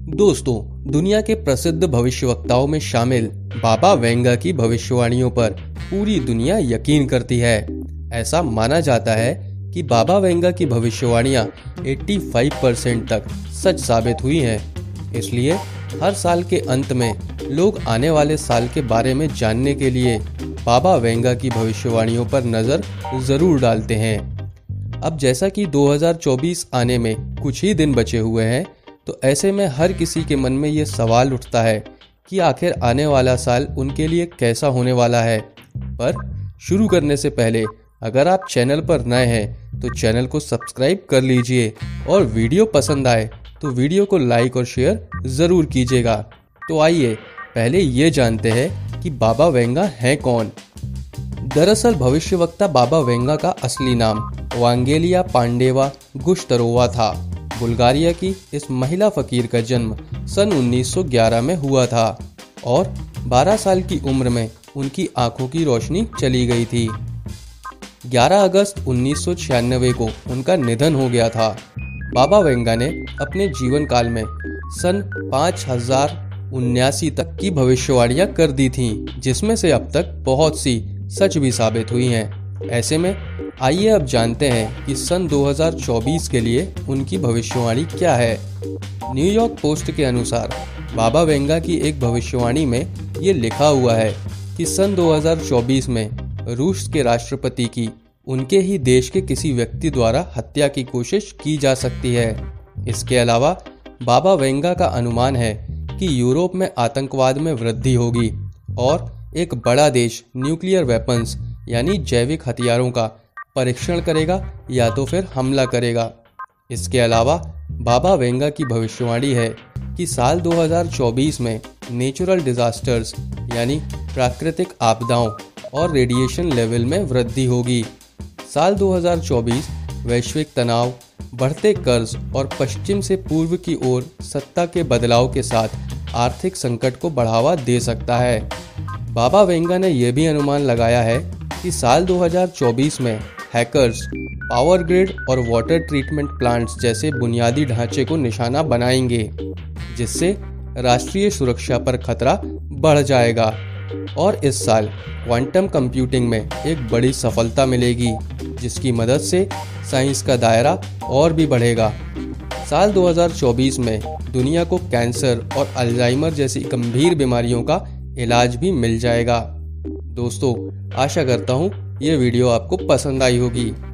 दोस्तों, दुनिया के प्रसिद्ध भविष्यवक्ताओं में शामिल बाबा वेंगा की भविष्यवाणियों पर पूरी दुनिया यकीन करती है। ऐसा माना जाता है कि बाबा वेंगा की भविष्यवाणियां 85% तक सच साबित हुई हैं। इसलिए हर साल के अंत में लोग आने वाले साल के बारे में जानने के लिए बाबा वेंगा की भविष्यवाणियों पर नज़र ज़रूर डालते हैं। अब जैसा कि 2024 आने में कुछ ही दिन बचे हुए हैं, तो ऐसे में हर किसी के मन में ये सवाल उठता है कि आखिर आने वाला साल उनके लिए कैसा होने वाला है। पर शुरू करने से पहले अगर आप चैनल पर नए हैं तो चैनल को सब्सक्राइब कर लीजिए और वीडियो पसंद आए तो वीडियो को लाइक और शेयर ज़रूर कीजिएगा। तो आइए पहले ये जानते हैं कि बाबा वेंगा हैं कौन। दरअसल भविष्यवक्ता बाबा वेंगा का असली नाम वांगेलिया पांडेवा गुश्तरोवा था। बुल्गारिया की इस महिला फकीर का जन्म सन 1911 में हुआ था और 12 साल की उम्र में उनकी आंखों की रोशनी चली गई थी। 11 अगस्त 1996 को उनका निधन हो गया था। बाबा वेंगा ने अपने जीवन काल में सन 5079 तक की भविष्यवाणियां कर दी थीं, जिसमें से अब तक बहुत सी सच भी साबित हुई हैं। ऐसे में आइए अब जानते हैं कि सन 2024 के लिए उनकी भविष्यवाणी क्या है। न्यूयॉर्क पोस्ट के अनुसार बाबा वेंगा की एक भविष्यवाणी में ये लिखा हुआ है कि सन 2024 में रूस के राष्ट्रपति की उनके ही देश के किसी व्यक्ति द्वारा हत्या की कोशिश की जा सकती है। इसके अलावा बाबा वेंगा का अनुमान है कि यूरोप में आतंकवाद में वृद्धि होगी और एक बड़ा देश न्यूक्लियर वेपन्स यानी जैविक हथियारों का परीक्षण करेगा या तो फिर हमला करेगा। इसके अलावा बाबा वेंगा की भविष्यवाणी है कि साल 2024 में नेचुरल डिजास्टर्स यानी प्राकृतिक आपदाओं और रेडिएशन लेवल में वृद्धि होगी। साल 2024 वैश्विक तनाव, बढ़ते कर्ज और पश्चिम से पूर्व की ओर सत्ता के बदलाव के साथ आर्थिक संकट को बढ़ावा दे सकता है। बाबा वेंगा ने यह भी अनुमान लगाया है कि साल 2024 में हैकर्स पावर ग्रिड और वाटर ट्रीटमेंट प्लांट्स जैसे बुनियादी ढांचे को निशाना बनाएंगे, जिससे राष्ट्रीय सुरक्षा पर खतरा बढ़ जाएगा। और इस साल क्वांटम कंप्यूटिंग में एक बड़ी सफलता मिलेगी, जिसकी मदद से साइंस का दायरा और भी बढ़ेगा। साल 2024 में दुनिया को कैंसर और अल्जाइमर जैसी गंभीर बीमारियों का इलाज भी मिल जाएगा। दोस्तों, आशा करता हूँ ये वीडियो आपको पसंद आई होगी।